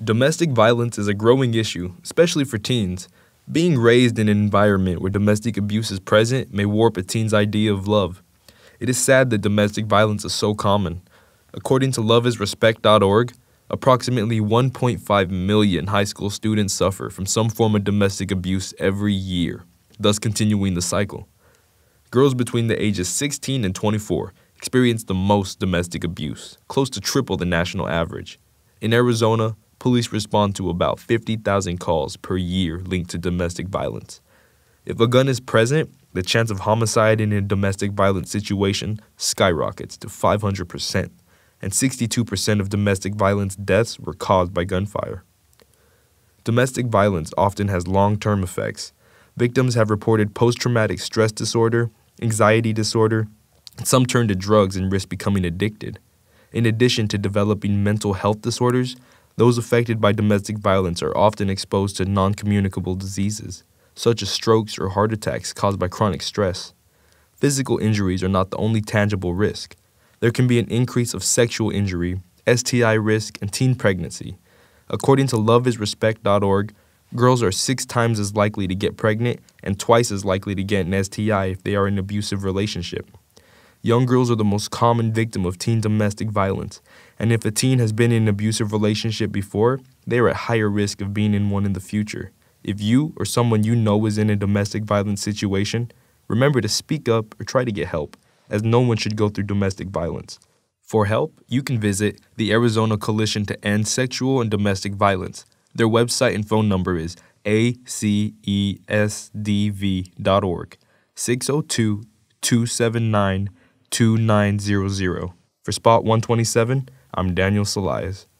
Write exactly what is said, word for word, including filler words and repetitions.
Domestic violence is a growing issue, especially for teens. Being raised in an environment where domestic abuse is present may warp a teen's idea of love. It is sad that domestic violence is so common. According to love is respect dot org, approximately one point five million high school students suffer from some form of domestic abuse every year, thus continuing the cycle. Girls between the ages sixteen and twenty-four experience the most domestic abuse, close to triple the national average. In Arizona, police respond to about fifty thousand calls per year linked to domestic violence. If a gun is present, the chance of homicide in a domestic violence situation skyrockets to five hundred percent, and sixty-two percent of domestic violence deaths were caused by gunfire. Domestic violence often has long-term effects. Victims have reported post-traumatic stress disorder, anxiety disorder, and some turn to drugs and risk becoming addicted. In addition to developing mental health disorders, those affected by domestic violence are often exposed to non-communicable diseases, such as strokes or heart attacks caused by chronic stress. Physical injuries are not the only tangible risk. There can be an increase of sexual injury, S T I risk, and teen pregnancy. According to love is respect dot org, girls are six times as likely to get pregnant and twice as likely to get an S T I if they are in an abusive relationship. Young girls are the most common victim of teen domestic violence, and if a teen has been in an abusive relationship before, they are at higher risk of being in one in the future. If you or someone you know is in a domestic violence situation, remember to speak up or try to get help, as no one should go through domestic violence. For help, you can visit the Arizona Coalition to End Sexual and Domestic Violence. Their website and phone number is A C E S D V dot org, six oh two, two seven nine, two nine zero zero. For Spot one twenty-seven, I'm Daniel Saliaz.